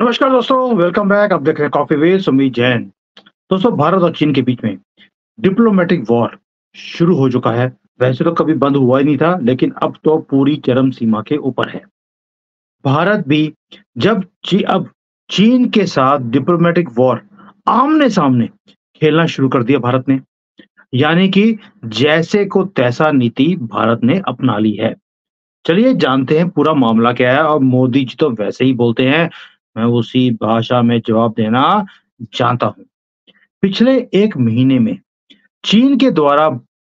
नमस्कार दोस्तों, welcome back. आप देख रहे हैं कॉफी विद सुमित जैन। दोस्तों, भारत और चीन के बीच में डिप्लोमेटिक वॉर शुरू हो चुका है। वैसे तो कभी बंद हुआ ही नहीं था, लेकिन अब तो पूरी चरम सीमा के ऊपर है। भारत भी अब चीन के साथ डिप्लोमेटिक वॉर आमने-सामने खेलना शुरू कर दिया भारत ने। यानी कि जैसे को तैसा नीति भारत ने अपना ली है। चलिए जानते हैं पूरा मामला क्या है। और मोदी जी तो वैसे ही बोलते हैं, मैं उसी भाषा में जवाब देना जानता हूँ। पिछले 1 महीने में चीन के द्वारा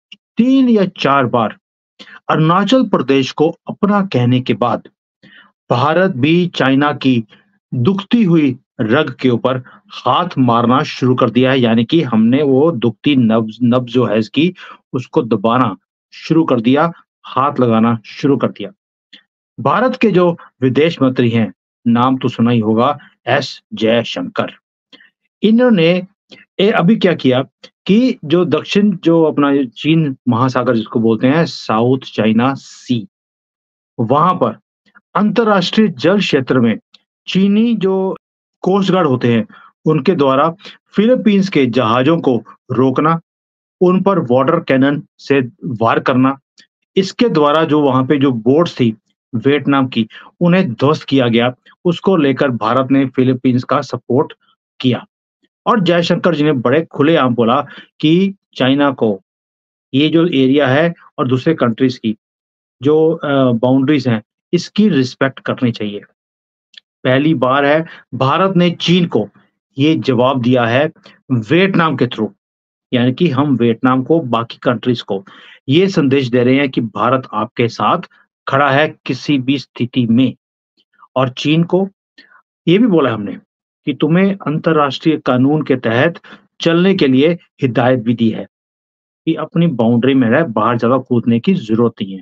3 या 4 बार अरुणाचल प्रदेश को अपना कहने के बाद भारत भी चाइना की दुखती हुई रग के ऊपर हाथ मारना शुरू कर दिया है। यानी कि हमने वो दुखती नब्ज नब्ज जो है इसकी, उसको दबाना शुरू कर दिया, हाथ लगाना शुरू कर दिया। भारत के जो विदेश मंत्री हैं, नाम तो सुना ही होगा, एस जयशंकर। इन्होंने अभी क्या किया कि जो अपना ये चीन महासागर जिसको बोलते हैं, साउथ चाइना सी, वहाँ पर अंतर्राष्ट्रीय जल क्षेत्र में चीनी जो कोस्ट गार्ड होते हैं, उनके द्वारा फिलीपींस के जहाज़ों को रोकना, उन पर वाटर कैनन से वार करना, इसके द्वारा जो वहाँ पे जो बोट्स थी वियतनाम की, उन्हें ध्वस्त किया गया। उसको लेकर भारत ने फिलीपींस का सपोर्ट किया। और जयशंकर जी ने बड़े खुलेआम बोला कि चाइना को ये जो एरिया है और दूसरे कंट्रीज़ की जो बाउंड्रीज़ हैं, इसकी रिस्पेक्ट करनी चाहिए। पहली बार है भारत ने चीन को ये जवाब दिया है वियतनाम के थ्रू। यानी कि हम वियतनाम को, बाकी कंट्रीज़ को ये संदेश दे रहे हैं कि भारत आपके साथ खड़ा है किसी भी स्थिति में। और चीन को ये भी बोला हमने कि तुम्हें अंतर्राष्ट्रीय कानून के तहत चलने के लिए हिदायत भी दी है कि अपनी बाउंड्री में रहे, बाहर ज़्यादा कूदने की ज़रूरत नहीं है।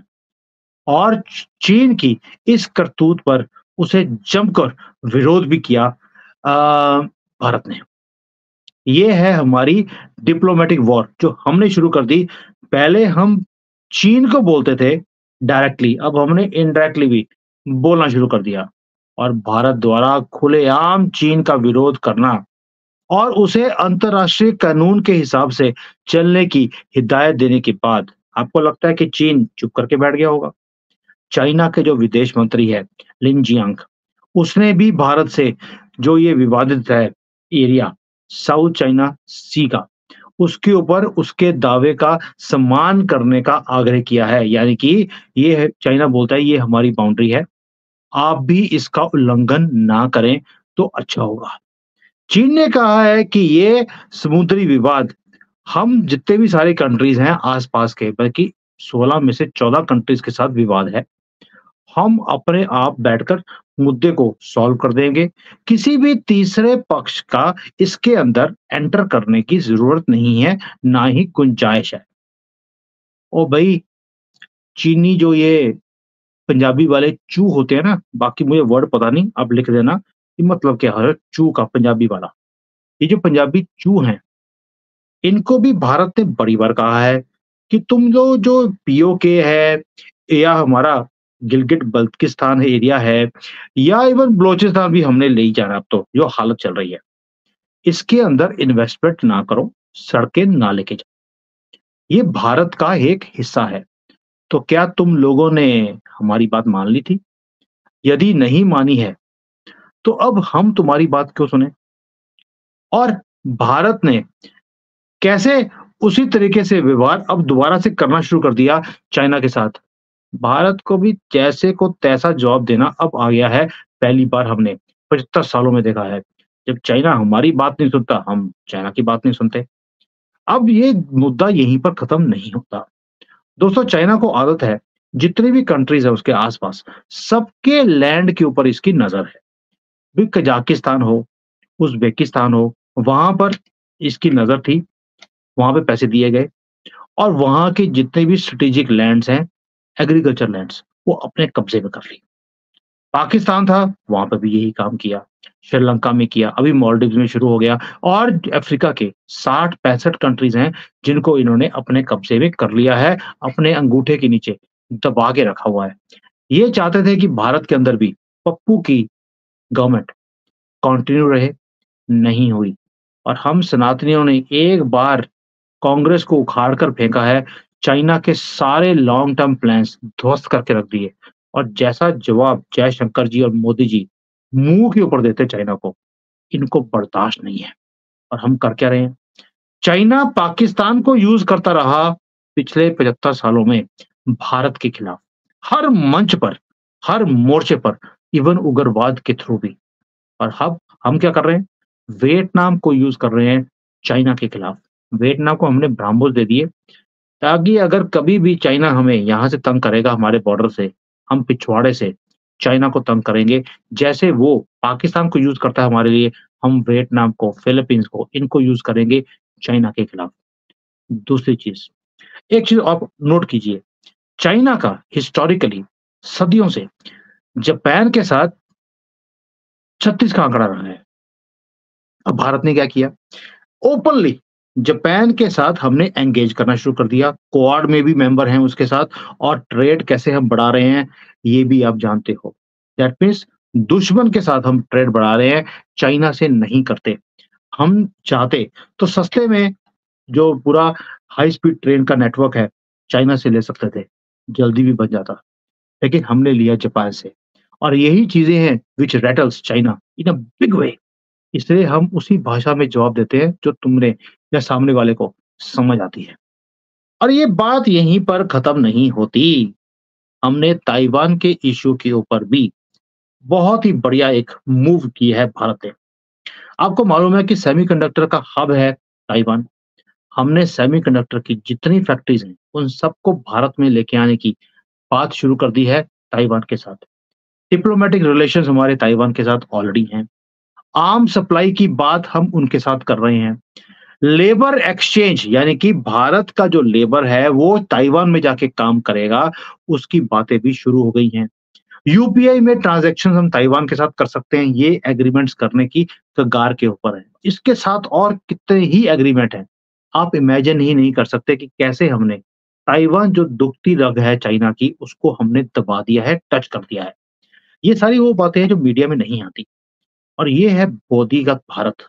और चीन की इस करतूत पर उसे जमकर विरोध भी किया भारत ने। ये है हमारी डिप्लोमेटिक वॉर जो हमने शुरू कर दी। पहले हम चीन को बोलते थे डायरेक्टली, अब हमने इनडायरेक्टली भी बोलना शुरू कर दिया। और भारत द्वारा खुलेआम चीन का विरोध करना और उसे अंतर्राष्ट्रीय कानून के हिसाब से चलने की हिदायत देने के बाद आपको लगता है कि चीन चुप करके बैठ गया होगा? चाइना के जो विदेश मंत्री है लिन जियांग, उसने भी भारत से जो ये विवादित है एरिया साउथ चाइना सी का, उसके ऊपर उसके दावे का सम्मान करने का आग्रह किया है। यानी कि ये है, चाइना बोलता है ये हमारी बाउंड्री है, आप भी इसका उल्लंघन ना करें तो अच्छा होगा। चीन ने कहा है कि ये समुद्री विवाद हम जितने भी सारे कंट्रीज हैं आस-पास के, बल्कि 16 में से 14 कंट्रीज के साथ विवाद है, हम अपने आप बैठकर मुद्दे को सॉल्व कर देंगे। किसी भी तीसरे पक्ष का इसके अंदर एंटर करने की ज़रूरत नहीं है, ना ही गुंजाइश है। ओ भई, चीनी जो ये पंजाबी वाले चू होते हैं ना, बाकी मुझे वर्ड पता नहीं, आप लिख देना कि मतलब क्या है चू का पंजाबी वाला। ये जो पंजाबी चू हैं, इनको भी भारत ने बड़ी बार कहा है कि तुम जो पीओके है या हमारा गिलगिट बल्तिस्तान एरिया है या इवन बलूचिस्तान भी हमने ले ही जाना अब तो, जो हालत चल रही है। इसके अंदर इन्वेस्टमेंट ना करो, सड़कें ना लेके जाओ। ये भारत का एक हिस्सा है। तो क्या तुम लोगों ने हमारी बात मान ली थी? यदि नहीं मानी है, तो अब हम तुम्हारी बात क्यों सुनें? और भारत ने कैसे उसी तरीके से व्यवहार अब दोबारा से करना शुरू कर दिया चाइना के साथ। भारत को भी जैसे को तैसा जवाब देना अब आ गया है। पहली बार हमने 75 सालों में देखा है। जब चाइना हमारी बात नहीं सुनता, हम चाइना की बात नहीं सुनते। अब ये मुद्दा यहीं पर खत्म नहीं होता। दोस्तों, चाइना को आदत है, जितनी भी कंट्रीज़ है उसके आस-पास, सबके लैंड के ऊपर इसकी नज़र है। भी कजाकिस्तान हो, उज़्बेकिस्तान हो, वहाँ पर इसकी नज़र थी, वहाँ पे पैसे दिए गए और वहाँ के जितने भी स्ट्रेटेजिक लैंड्स हैं, एग्रीकल्चर लैंड्स, वो अपने कब्ज़े में कर ली। पाकिस्तान था, वहाँ पे भी यही काम किया, श्रीलंका में किया, अभी मालदीव्स में शुरू हो गया। और अफ्रीका के 60-65 कंट्रीज़ हैं, जिनको इन्होंने अपने कब्ज़े में कर लिया है, अपने अंगूठे के नीचे दबा के रखा हुआ है। ये चाहते थे कि भारत के अंदर भी पप्पू की गवर्नमेंट कंटिन्यू रहे? नहीं हुई। और हम सनातनियों ने एक बार कांग्रेस को उखाड़ कर फेंका है, चाइना के सारे लॉन्ग टर्म प्लान्स ध्वस्त करके रख दिए। और जैसा जवाब जयशंकर जी और मोदी जी मुँह के ऊपर देते चाइना को, इनको बर्दाश्त नहीं है। और हम कर क्या रहे हैं? चाइना पाकिस्तान को यूज़ करता रहा पिछले 75 सालों में भारत के खिलाफ। हर मंच पर, हर मोर्चे पर, इवन उग्रवाद के थ्रू भी। और अब हम क्या कर रहे हैं? वियतनाम को यूज़ कर रहे हैं चाइना के खिलाफ। वियतनाम को हमने ब्रह्मोस दे दिए ताकि अगर कभी भी चाइना हमें यहाँ से तंग करेगा हमारे बॉर्डर से, हम पिछवाड़े से चाइना को तंग करेंगे। जैसे वो पाकिस्तान को यूज़ करता है हमारे लिए, हम वियतनाम को, फिलीपींस को, इनको यूज़ करेंगे चाइना के खिलाफ। दूसरी चीज़, एक चीज़ आप नोट कीजिए, चाइना का हिस्टोरिकली सदियों से जापान के साथ 36 का आंकड़ा रहा है। अब भारत ने क्या किया? ओपनली जापान के साथ हमने एंगेज करना शुरू कर दिया। क्वाड में भी मेंबर हैं उसके साथ और ट्रेड कैसे हम बढ़ा रहे हैं, ये भी आप जानते हो। दैट मीन्स दुश्मन के साथ हम ट्रेड बढ़ा रहे हैं, चाइना से नहीं करते। हम चाहते तो सस्ते में जो पूरा हाई स्पीड ट्रेन का नेटवर्क है, चाइना से ले सकते थे, जल्दी भी बन जाता। लेकिन हमने लिया जापान से और यही चीज़ें हैं which rattles China in a big way. इसलिए हम उसी भाषा में जवाब देते हैं जो तुमने या सामने वाले को समझ आती है। और ये बात यहीं पर खत्म नहीं होती। हमने ताइवान के इश्यू के ऊपर भी बहुत ही बढ़िया एक मूव किया है भारत ने। आपको मालूम है कि सेमीकंडक्टर का हब है ताइवान। हमने सेमीकंडक्टर की जितनी फैक्ट्रीज हैं, उन सबको भारत में लेके आने की बात शुरू कर दी है ताइवान के साथ। डिप्लोमेटिक रिलेशंस हमारे ताइवान के साथ ऑलरेडी हैं। आर्म सप्लाई की बात हम उनके साथ कर रहे हैं। लेबर एक्सचेंज यानी कि भारत का जो लेबर है वो ताइवान में जाके काम करेगा, उसकी बातें भी शुरू हो गई हैं। यूपीआई में ट्रांजैक्शन हम ताइवान के साथ कर सकते हैं, ये एग्रीमेंट्स करने की कगार के ऊपर है। इसके साथ और कितने ही एग्रीमेंट हैं। आप इमेजिन ही नहीं कर सकते कि कैसे हमने ताइवान जो दुखती रग है चाइना की, उसको हमने दबा दिया है, टच कर दिया है। ये सारी वो बातें हैं जो मीडिया में नहीं आती। और ये है बोधीगत भारत।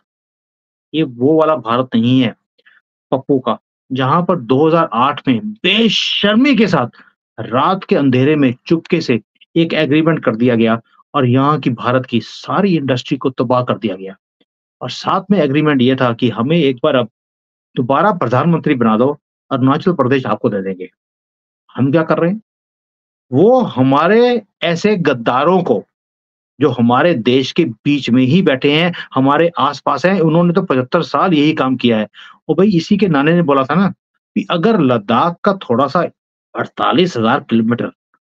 ये वो वाला भारत नहीं है पप्पू का, जहाँ पर 2008 में बेशर्मी के साथ रात के अंधेरे में चुपके से एक एग्रीमेंट कर दिया गया और यहाँ की भारत की सारी इंडस्ट्री को तबाह कर दिया गया। और साथ में एग्रीमेंट ये था कि हमें एक बार अब दोबारा प्रधानमंत्री बना दो, अरुणाचल प्रदेश आपको दे देंगे। हम क्या कर रहे हैं? वो हमारे ऐसे गद्दारों को जो हमारे देश के बीच में ही बैठे हैं, हमारे आस-पास हैं, उन्होंने तो 75 साल यही काम किया है। और भई इसी के नाने ने बोला था ना कि अगर लद्दाख का थोड़ा-सा 48,000 किलोमीटर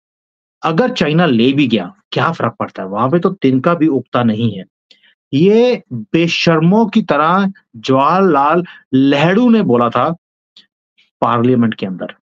अगर चाइना ले भी गया, क्या फ़र्क पड़ता है? वहाँ पे तो तिनका भी उगता नहीं है। ये बेशर्मों की तरह जवाहरलाल नेहरू ने बोला था पार्लियामेंट के अंदर।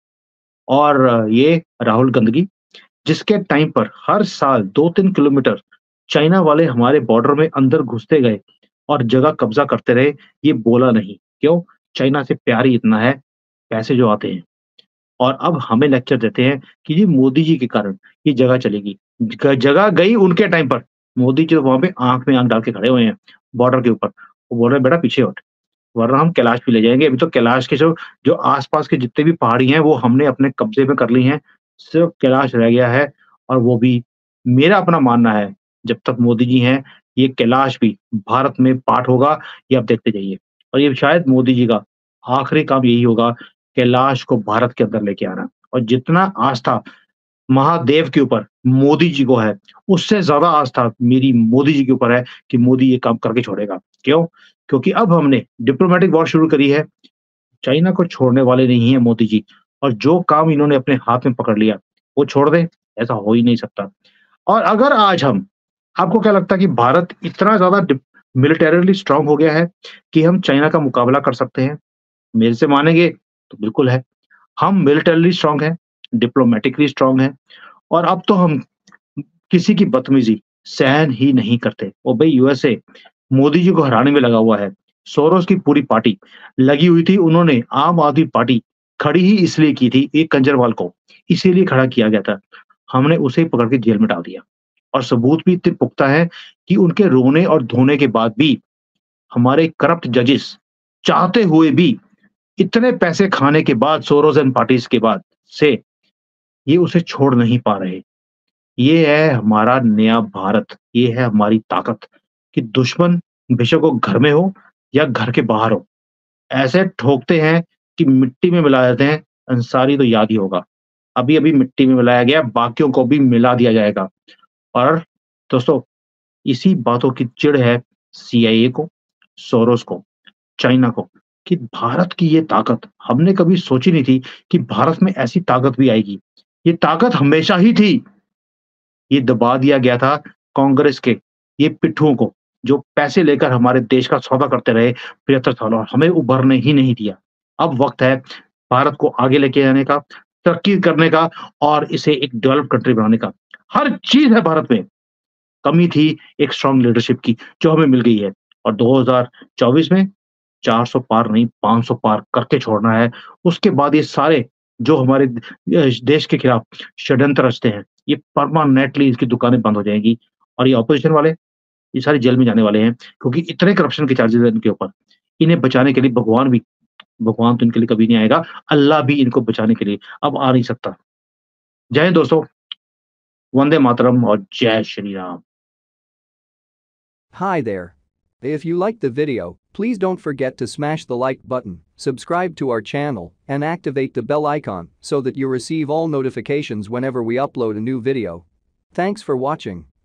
और ये राहुल गंदगी जिसके टाइम पर हर साल 2-3 किलोमीटर चाइना वाले हमारे बॉर्डर में अंदर घुसते गए और जगह कब्जा करते रहे, ये बोला नहीं। क्यों? चाइना से प्यार ही इतना है, पैसे जो आते हैं। और अब हमें लेक्चर देते हैं कि जी मोदी जी के कारण ये जगह चलेगी। जगह गई उनके टाइम पर, मोदी जी तो वहाँ पे आँख में आँख डाल के खड़े हुए हैं बॉर्डर के ऊपर। वो बोल रहे हैं बेटा पीछे हट, वरना हम कैलाश भी ले जाएँगे। अभी तो कैलाश के जो जो आस-पास के जितने भी पहाड़ी हैं वो हमने अपने कब्ज़े में कर ली हैं। सिर्फ़ कैलाश रह गया है और वो भी मेरा अपना मानना है, जब तक मोदी जी हैं, ये कैलाश भी भारत में पार्ट होगा, ये आप देखते जाइए। और ये शायद मोदी जी का आखिरी काम यही होगा, कैलाश को भारत के अंदर लेके आना। और जितना आस्था महादेव के ऊपर मोदी जी को है, उससे ज़्यादा आस्था मेरी मोदी जी के ऊपर है कि मोदी ये काम करके छोड़ेगा। क्यों? क्योंकि अब हमने डिप्लोमैटिक वॉर शुरू करी है, चाइना को छोड़ने वाले नहीं हैं मोदी जी। और जो काम इन्होंने अपने हाथ में पकड़ लिया, वो छोड़ दें, ऐसा हो ही नहीं सकता। और अगर आज हम आपको क्या लगता है कि भारत इतना ज़्यादा मिलिटरीली स्ट्रांग हो गया है कि हम चाइना का मुकाबला कर सकते हैं? मेरे से मानेंगे तो बिल्कुल है। हम मिलिटरीली स्ट्रांग हैं, डिप्लोमैटिकली स्ट्रांग हैं और अब तो हम किसी की बदतमीज़ी सहन ही नहीं करते। और भई यूएसए मोदी जी को हराने में लगा हुआ है। सोरोस की पूरी पार्टी लगी हुई थी, उन्होंने आम आदमी पार्टी खड़ी ही इसलिए की थी, एक कंजरवाल को, इसीलिए खड़ा किया गया था। हमने उसे ही पकड़ के जेल में डाल दिया। और सबूत भी इतने पुख्ता हैं कि उनके रोने और धोने के बाद भी हमारे करप्ट जजेस चाहते हुए भी इतने पैसे खाने के बाद सोरोस एंड पार्टीज के बाद से ये उसे छोड़ नहीं पा रहे। ये है हमारा नया भारत, ये है हमारी ताकत कि दुश्मन बेशक वो घर में हो या घर के बाहर हो, ऐसे ठोकते हैं कि मिट्टी में मिला देते हैं। अंसारी तो याद ही होगा। अभी-अभी मिट्टी में मिलाया गया, बाकियों को भी मिला दिया जाएगा। और दोस्तों, इसी बातों की चिढ़ है सीआईए को, सोरोस को, चाइना को कि भारत की ये ताकत हमने कभी सोची नहीं थी कि भारत में ऐसी ताकत भी आएगी। ये ताकत हमेशा ही थी। ये दबा दिया गया था कांग्रेस के ये पिट्ठुओं को, जो पैसे लेकर हमारे देश का सौदा करते रहे 75 सालों और हमें उभरने ही नहीं दिया। अब वक़्त है भारत को आगे लेके जाने का, तरक्की करने का और इसे एक डेवलप्ड कंट्री बनाने का। हर चीज़ है भारत में। कमी थी एक स्ट्रॉन्ग लीडरशिप की, जो हमें मिल गई है और 2024 में 400 पार नहीं 500 पार करके छोड़ना है। उसके बाद ये सारे जो हमारे देश के खिलाफ षड्यंत्र रचते हैं, ये परमानेंटली इसकी दुकानें बंद हो जाएँगी और ये अपोज़िशन वाले, ये सारे जेल में जाने वाले हैं क्योंकि इतने करप्शन के चार्जेज़ हैं इनके ऊपर। इन्हें बचाने के लिए भगवान तो इनके लिए कभी नहीं आएगा, अल्लाह भी इनको बचाने के लिए अब आ नहीं सकता। जय हिंद दोस्तों, वंदे मातरम और जय Shri Ram. Hi there. If you liked the video, please don't forget to smash the like button, subscribe to our channel, and activate the bell icon so that you receive all notifications whenever we upload a new video. Thanks for watching.